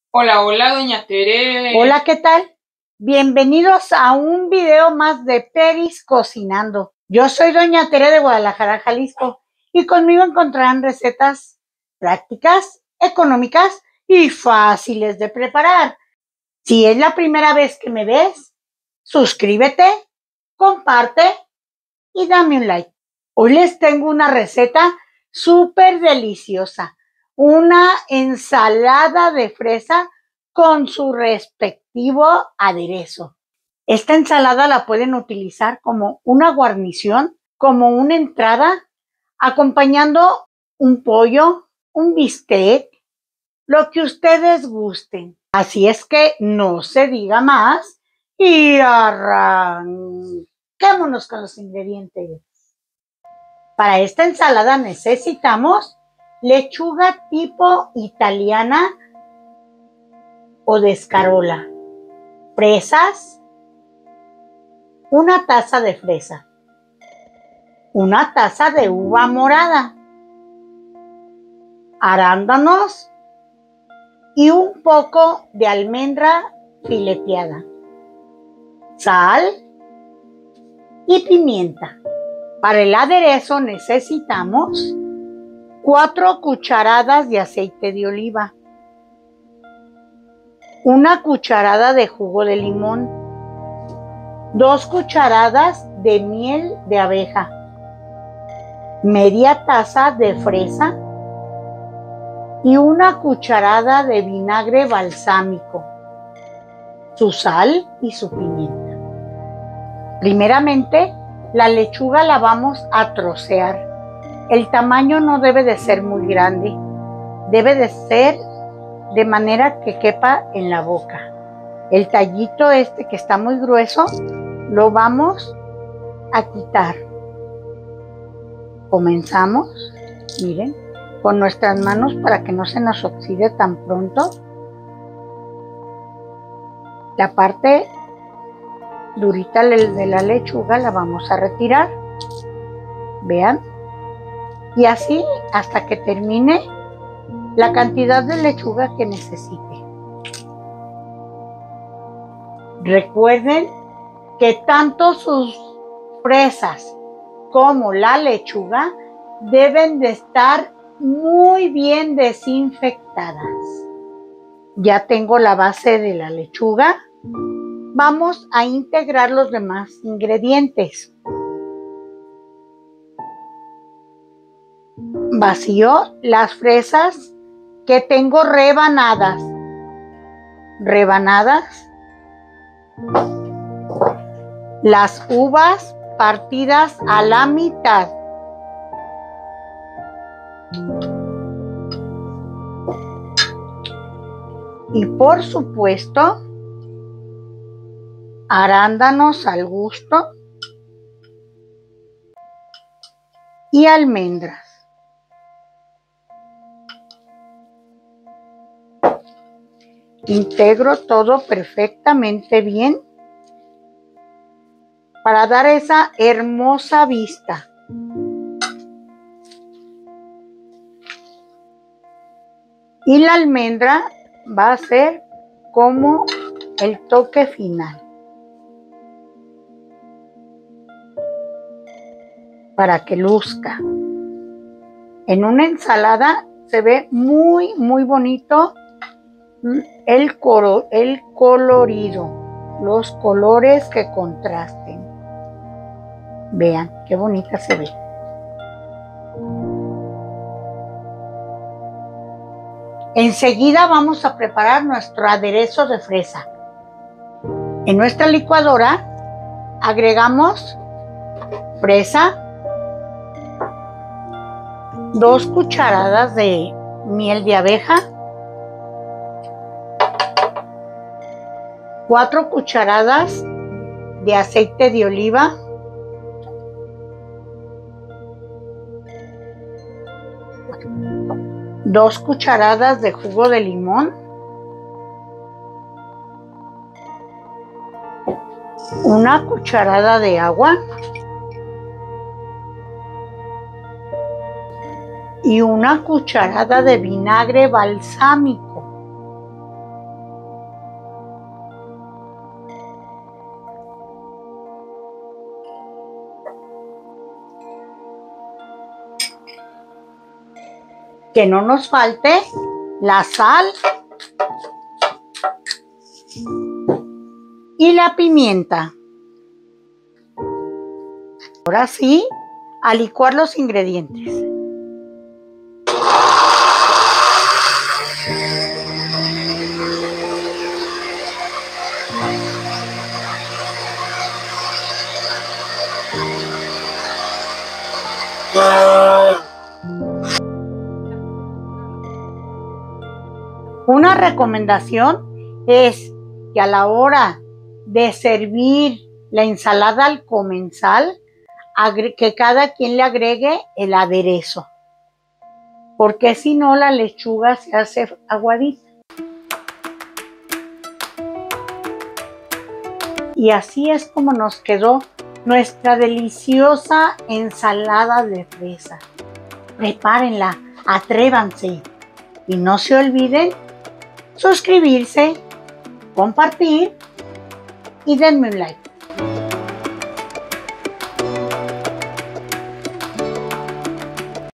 Hola, hola, doña Tere. Hola, ¿qué tal? Bienvenidos a un video más de Peris Cocinando. Yo soy doña Tere de Guadalajara, Jalisco, y conmigo encontrarán recetas prácticas, económicas y fáciles de preparar. Si es la primera vez que me ves, suscríbete, comparte y dame un like. Hoy les tengo una receta súper deliciosa, una ensalada de fresa con su respectivo aderezo. Esta ensalada la pueden utilizar como una guarnición, como una entrada, acompañando un pollo, un bistec, lo que ustedes gusten. Así es que no se diga más y arranquémonos con los ingredientes. Para esta ensalada necesitamos lechuga tipo italiana o de escarola, fresas, una taza de fresa, una taza de uva morada, arándanos y un poco de almendra fileteada, sal y pimienta. Para el aderezo necesitamos 4 cucharadas de aceite de oliva, una cucharada de jugo de limón, 2 cucharadas de miel de abeja, media taza de fresa y una cucharada de vinagre balsámico, su sal y su pimienta. Primeramente, la lechuga la vamos a trocear. El tamaño no debe de ser muy grande, debe de ser de manera que quepa en la boca. El tallito este que está muy grueso lo vamos a quitar. Comenzamos, miren, con nuestras manos para que no se nos oxide tan pronto. La parte durita de la lechuga la vamos a retirar, vean, y así hasta que termine la cantidad de lechuga que necesite. Recuerden que tanto sus fresas como la lechuga deben de estar muy bien desinfectadas. Ya tengo la base de la lechuga. Vamos a integrar los demás ingredientes. Vacío las fresas que tengo rebanadas. Las uvas partidas a la mitad. Y por supuesto, arándanos al gusto y almendras. Integro todo perfectamente bien para dar esa hermosa vista. Y la almendra va a ser como el toque final, para que luzca. En una ensalada se ve muy bonito el colorido, los colores que contrasten. Vean qué bonita se ve. Enseguida vamos a preparar nuestro aderezo de fresa. En nuestra licuadora agregamos fresa, 2 cucharadas de miel de abeja, 4 cucharadas de aceite de oliva, dos cucharadas de jugo de limón, una cucharada de agua y una cucharada de vinagre balsámico. que no nos falte la sal y la pimienta. Ahora sí, a licuar los ingredientes. Una recomendación es que a la hora de servir la ensalada al comensal, que cada quien le agregue el aderezo, porque si no la lechuga se hace aguadita. Y así es como nos quedó nuestra deliciosa ensalada de fresa. Prepárenla, atrévanse y no se olviden suscribirse, compartir y denme un like.